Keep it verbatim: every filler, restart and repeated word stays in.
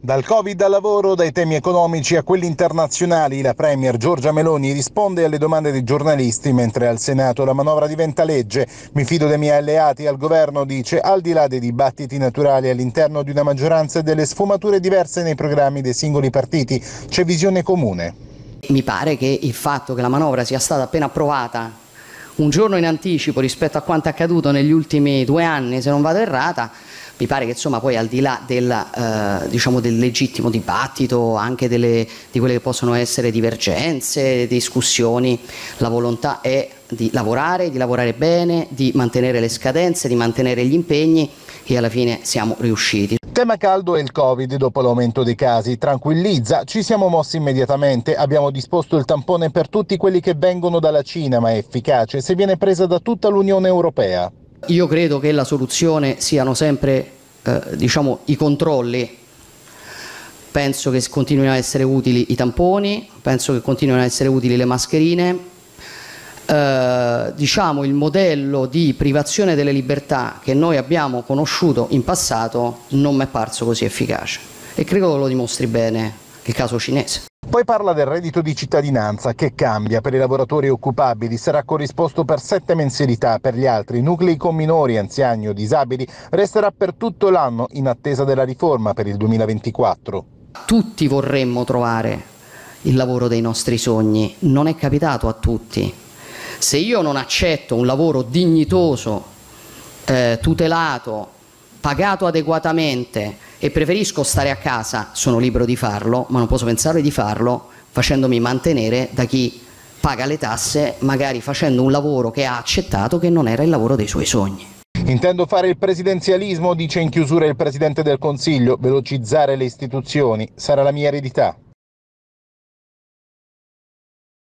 Dal Covid al lavoro, dai temi economici a quelli internazionali, la Premier Giorgia Meloni risponde alle domande dei giornalisti, mentre al Senato la manovra diventa legge. Mi fido dei miei alleati al governo, dice, al di là dei dibattiti naturali all'interno di una maggioranza e delle sfumature diverse nei programmi dei singoli partiti, c'è visione comune. Mi pare che il fatto che la manovra sia stata appena approvata un giorno in anticipo rispetto a quanto accaduto negli ultimi due anni, se non vado errata, mi pare che insomma poi al di là del, eh, diciamo del legittimo dibattito, anche delle, di quelle che possono essere divergenze, discussioni, la volontà è di lavorare, di lavorare bene, di mantenere le scadenze, di mantenere gli impegni e alla fine siamo riusciti. Tema caldo è il Covid dopo l'aumento dei casi. Tranquillizza, ci siamo mossi immediatamente, abbiamo disposto il tampone per tutti quelli che vengono dalla Cina, ma è efficace se viene presa da tutta l'Unione Europea. Io credo che la soluzione siano sempre eh, diciamo, i controlli. Penso che continuino a essere utili i tamponi, penso che continuino a essere utili le mascherine. Eh, diciamo il modello di privazione delle libertà che noi abbiamo conosciuto in passato non mi è parso così efficace e credo che lo dimostri bene il caso cinese. Poi parla del reddito di cittadinanza che cambia per i lavoratori occupabili, sarà corrisposto per sette mensilità, per gli altri nuclei con minori, anziani o disabili resterà per tutto l'anno in attesa della riforma per il duemilaventiquattro. Tutti vorremmo trovare il lavoro dei nostri sogni, non è capitato a tutti. Se io non accetto un lavoro dignitoso, eh, tutelato, pagato adeguatamente e preferisco stare a casa, sono libero di farlo, ma non posso pensare di farlo facendomi mantenere da chi paga le tasse, magari facendo un lavoro che ha accettato che non era il lavoro dei suoi sogni. Intendo fare il presidenzialismo, dice in chiusura il Presidente del Consiglio, velocizzare le istituzioni sarà la mia eredità.